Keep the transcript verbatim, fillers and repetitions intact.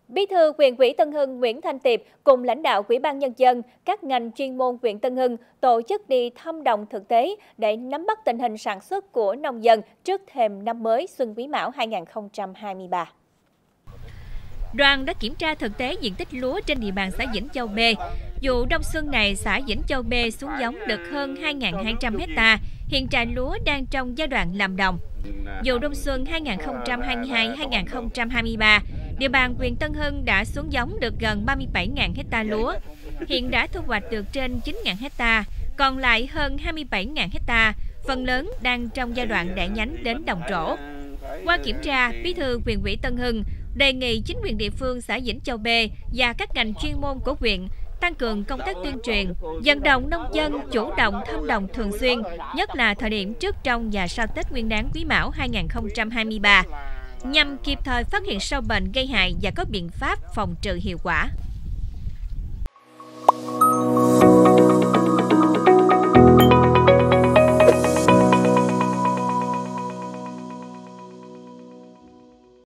Bí thư huyện ủy Tân Hưng Nguyễn Thanh Tiệp cùng lãnh đạo Ủy ban Nhân dân, các ngành chuyên môn huyện Tân Hưng tổ chức đi thăm đồng thực tế để nắm bắt tình hình sản xuất của nông dân trước thềm năm mới Xuân Quý Mão hai nghìn không trăm hai mươi ba. Đoàn đã kiểm tra thực tế diện tích lúa trên địa bàn xã Vĩnh Châu B. Vụ đông xuân này, xã Vĩnh Châu B xuống giống được hơn hai nghìn hai trăm hecta, hiện trại lúa đang trong giai đoạn làm đồng. Vụ đông xuân hai nghìn không trăm hai mươi hai hai nghìn không trăm hai mươi ba, địa bàn huyện Tân Hưng đã xuống giống được gần ba mươi bảy nghìn hecta lúa, hiện đã thu hoạch được trên chín nghìn hecta, còn lại hơn hai mươi bảy nghìn hecta, phần lớn đang trong giai đoạn đẻ nhánh đến đồng trổ. Qua kiểm tra, Bí thư huyện ủy Tân Hưng đề nghị chính quyền địa phương xã Vĩnh Châu B và các ngành chuyên môn của huyện tăng cường công tác tuyên truyền, vận động nông dân chủ động thăm đồng thường xuyên, nhất là thời điểm trước, trong và sau Tết Nguyên đán Quý Mão hai nghìn không trăm hai mươi ba, nhằm kịp thời phát hiện sâu bệnh gây hại và có biện pháp phòng trừ hiệu quả.